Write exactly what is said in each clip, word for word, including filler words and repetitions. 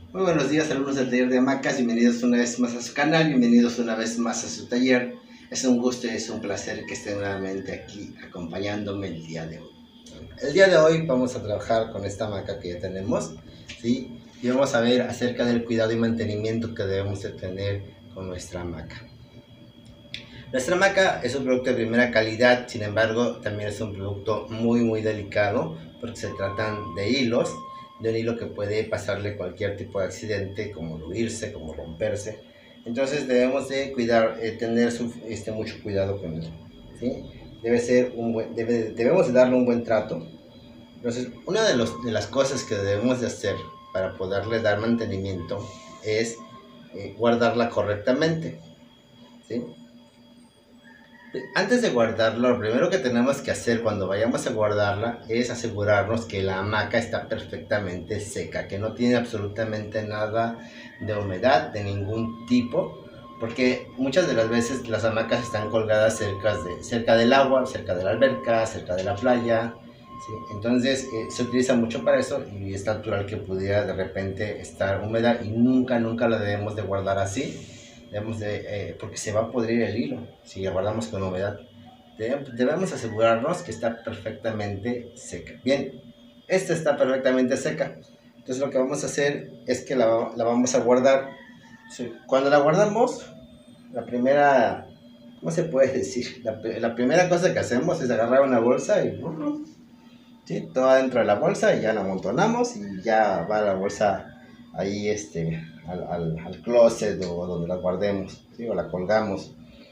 Muy buenos días, alumnos del taller de hamacas, bienvenidos una vez más a su canal, bienvenidos una vez más a su taller. Es un gusto y es un placer que estén nuevamente aquí acompañándome el día de hoy. El día de hoy vamos a trabajar con esta hamaca que ya tenemos, ¿sí? Y vamos a ver acerca del cuidado y mantenimiento que debemos de tener con nuestra hamaca. Nuestra hamaca es un producto de primera calidad, sin embargo también es un producto muy muy delicado porque se tratan de hilos, de un hilo que puede pasarle cualquier tipo de accidente, como huirse, como romperse. Entonces debemos de cuidar, eh, tener su, este, mucho cuidado con él, ¿sí? Debe ser un buen, debe, debemos de darle un buen trato. Entonces, una de, los, de las cosas que debemos de hacer para poderle dar mantenimiento es eh, guardarla correctamente, ¿sí? Antes de guardarla, lo primero que tenemos que hacer cuando vayamos a guardarla es asegurarnos que la hamaca está perfectamente seca, que no tiene absolutamente nada de humedad de ningún tipo, porque muchas de las veces las hamacas están colgadas cerca, de, cerca del agua, cerca de la alberca, cerca de la playa, ¿sí? Entonces eh, se utiliza mucho para eso y es natural que pudiera de repente estar húmeda y nunca, nunca la debemos de guardar así. Debemos de, eh, porque se va a podrir el hilo si la guardamos con humedad. Debemos asegurarnos que está perfectamente seca. Bien, esta está perfectamente seca. Entonces lo que vamos a hacer es que la, la vamos a guardar. Cuando la guardamos, la primera, ¿cómo se puede decir? La, la primera cosa que hacemos es agarrar una bolsa y ¿sí? Todo dentro de la bolsa y ya la amontonamos y ya va la bolsa ahí este, al, al, al closet o donde la guardemos, ¿sí? O la colgamos.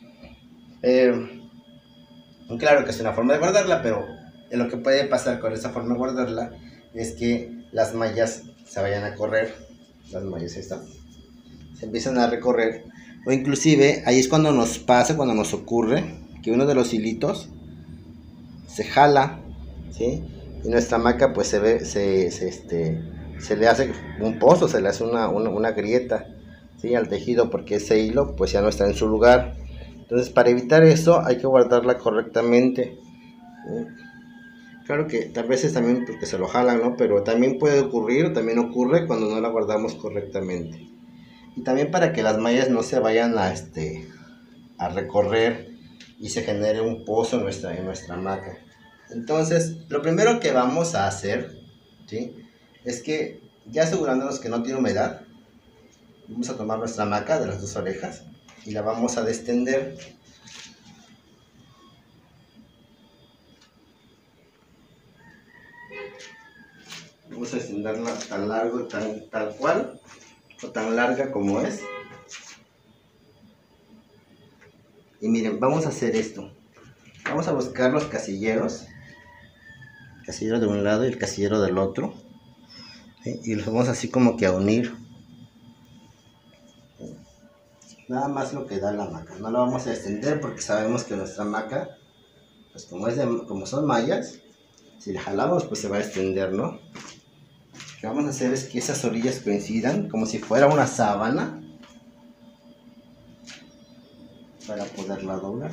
Eh, claro que es una forma de guardarla, pero lo que puede pasar con esa forma de guardarla es que las mallas se vayan a correr, las mallas están, se empiezan a recorrer, o inclusive ahí es cuando nos pasa, cuando nos ocurre que uno de los hilitos se jala, ¿sí? Y nuestra hamaca pues se ve, se, se, este, se le hace un pozo, se le hace una, una, una grieta, ¿sí? Al tejido, porque ese hilo pues ya no está en su lugar. Entonces, para evitar eso hay que guardarla correctamente, ¿sí? Claro que a veces también porque se lo jalan, ¿no? Pero también puede ocurrir, también ocurre cuando no la guardamos correctamente. Y también para que las mallas no se vayan a, este, a recorrer y se genere un pozo en nuestra, en nuestra hamaca. Entonces, lo primero que vamos a hacer, ¿sí? Es que ya asegurándonos que no tiene humedad, vamos a tomar nuestra hamaca de las dos orejas y la vamos a destender. Vamos a extenderla tan largo, tan, tal cual, o tan larga como es. Y miren, vamos a hacer esto. Vamos a buscar los casilleros. El casillero de un lado y el casillero del otro. ¿Sí? Y los vamos así como que a unir. Nada más lo que da la hamaca. No la vamos a extender porque sabemos que nuestra hamaca, pues como, es de, como son mallas, si la jalamos pues se va a extender, ¿no? Lo que vamos a hacer es que esas orillas coincidan como si fuera una sábana para poderla doblar.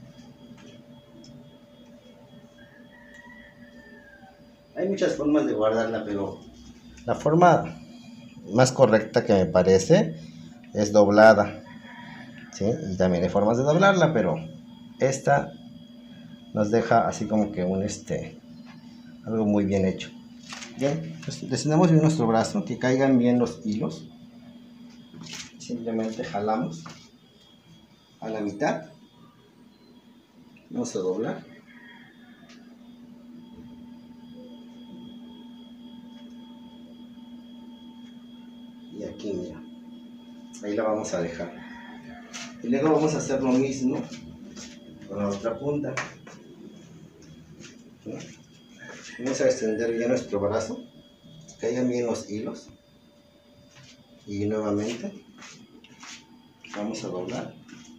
Hay muchas formas de guardarla, pero la forma más correcta que me parece es doblada, ¿sí? Y también hay formas de doblarla, pero esta nos deja así como que un este algo muy bien hecho. Bien, pues descendemos bien nuestro brazo, que caigan bien los hilos. Simplemente jalamos a la mitad. Vamos a doblar. Y aquí, mira, ahí la vamos a dejar. Y luego vamos a hacer lo mismo con la otra punta. ¿Sí? Vamos a extender bien nuestro brazo, que caigan bien los hilos. Y nuevamente vamos a doblar.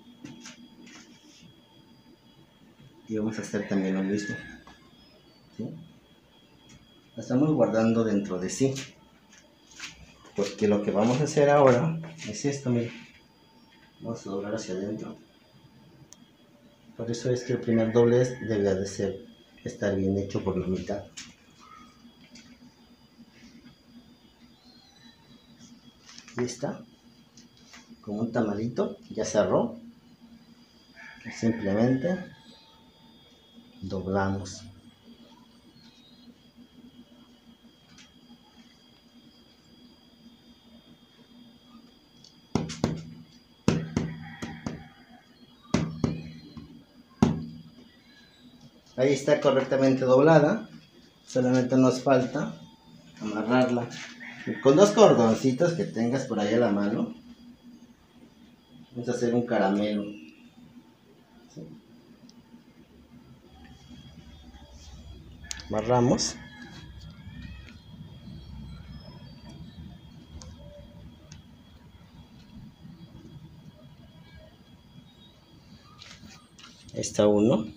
Y vamos a hacer también lo mismo. ¿Sí? La estamos guardando dentro de sí. Porque lo que vamos a hacer ahora es esto, miren. Vamos a doblar hacia adentro. Por eso es que el primer doblez debe de ser, estar bien hecho por la mitad. Ahí está, como un tamalito, ya cerró. Simplemente doblamos. Ahí está correctamente doblada, solamente nos falta amarrarla con dos cordoncitos que tengas por ahí a la mano. Vamos a hacer un caramelo. ¿Sí? Amarramos. Ahí está uno.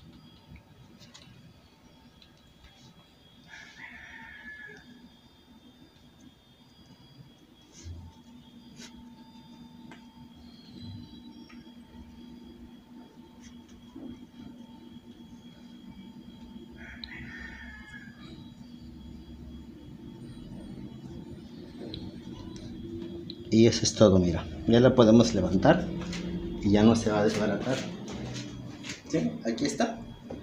Y eso es todo, mira, ya la podemos levantar y ya no se va a desbaratar. ¿Sí? Aquí está.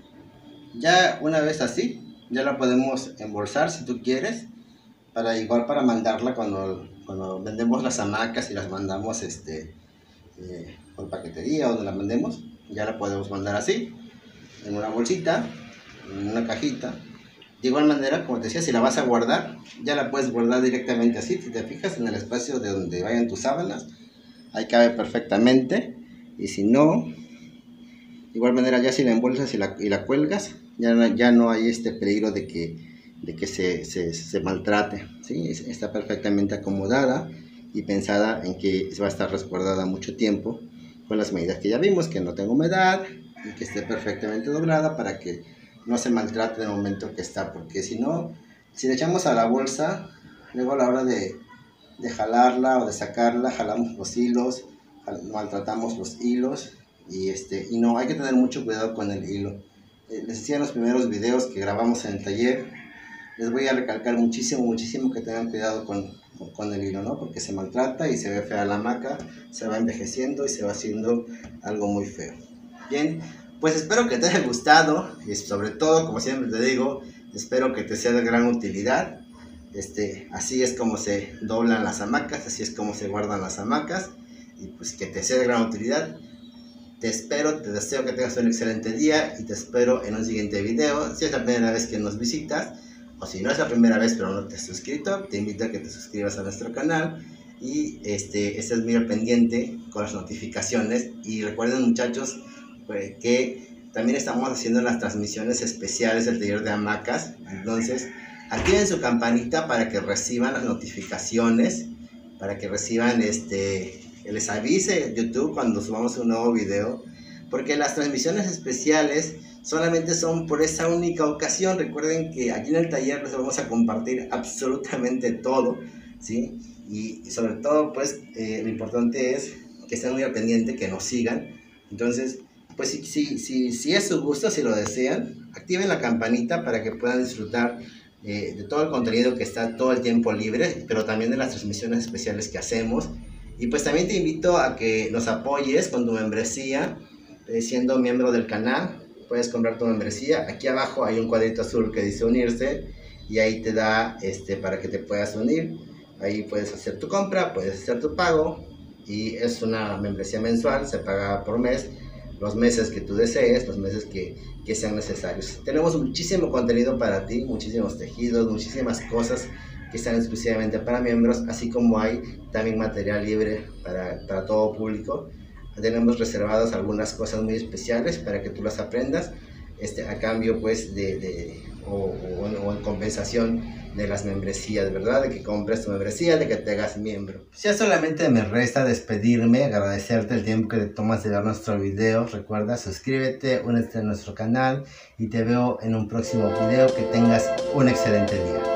Ya una vez así, ya la podemos embolsar si tú quieres, para igual para mandarla cuando, cuando vendemos las hamacas y las mandamos este, eh, por paquetería o donde la mandemos, ya la podemos mandar así, en una bolsita, en una cajita. De igual manera, como te decía, si la vas a guardar, ya la puedes guardar directamente así. Si te fijas en el espacio de donde vayan tus sábanas, ahí cabe perfectamente. Y si no, de igual manera ya si la embolsas y la, y la cuelgas, ya no, ya no hay este peligro de que, de que se, se, se maltrate, ¿sí? Está perfectamente acomodada y pensada en que va a estar resguardada mucho tiempo, con las medidas que ya vimos, que no tenga humedad y que esté perfectamente doblada para que no se maltrate en el momento que está, porque si no, si le echamos a la bolsa, luego a la hora de, de jalarla o de sacarla, jalamos los hilos, jal, maltratamos los hilos, y, este, y no, hay que tener mucho cuidado con el hilo. Eh, les decía en los primeros videos que grabamos en el taller, les voy a recalcar muchísimo, muchísimo que tengan cuidado con, con el hilo, ¿no? Porque se maltrata y se ve fea la hamaca, se va envejeciendo y se va haciendo algo muy feo. Bien, pues espero que te haya gustado y sobre todo, como siempre te digo, espero que te sea de gran utilidad. Este, así es como se doblan las hamacas, así es como se guardan las hamacas, y pues que te sea de gran utilidad. Te espero, te deseo que tengas un excelente día y te espero en un siguiente video. Si es la primera vez que nos visitas, o si no es la primera vez pero no te has suscrito, te invito a que te suscribas a nuestro canal y este, estés muy al pendiente con las notificaciones. Y recuerden, muchachos, que también estamos haciendo las transmisiones especiales del taller de hamacas. Entonces activen su campanita para que reciban las notificaciones, para que reciban este, que les avise YouTube cuando subamos un nuevo video, porque las transmisiones especiales solamente son por esa única ocasión. Recuerden que aquí en el taller les vamos a compartir absolutamente todo, ¿sí? Y, y sobre todo, pues eh, lo importante es que estén muy al pendiente, que nos sigan. Entonces, pues si, si, si, si es su gusto, si lo desean, activen la campanita para que puedan disfrutar eh, de todo el contenido que está todo el tiempo libre, pero también de las transmisiones especiales que hacemos. Y pues también te invito a que nos apoyes con tu membresía, eh, siendo miembro del canal. Puedes comprar tu membresía. Aquí abajo hay un cuadrito azul que dice unirse, y ahí te da este, para que te puedas unir. Ahí puedes hacer tu compra, puedes hacer tu pago, y es una membresía mensual, se paga por mes, los meses que tú desees, los meses que, que sean necesarios. Tenemos muchísimo contenido para ti, muchísimos tejidos, muchísimas cosas que están exclusivamente para miembros, así como hay también material libre para, para todo público. Tenemos reservadas algunas cosas muy especiales para que tú las aprendas, este, a cambio pues de, de o, o, o en compensación de las membresías, ¿verdad? De que compres tu membresía, de que te hagas miembro. Ya solamente me resta despedirme, agradecerte el tiempo que te tomas de ver nuestro video. Recuerda, suscríbete, únete a nuestro canal y te veo en un próximo video. Que tengas un excelente día.